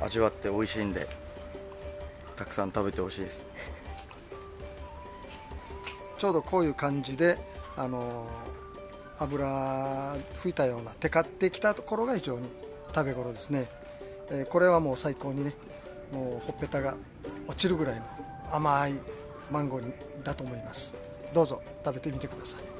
味わって美味しいんで、たくさん食べてほしいです。 ちょうどこういう感じで油吹いたようなテカってきたところが非常に食べ頃ですね。これはもう最高にね、もうほっぺたが落ちるぐらいの甘いマンゴーだと思います。どうぞ食べてみてください。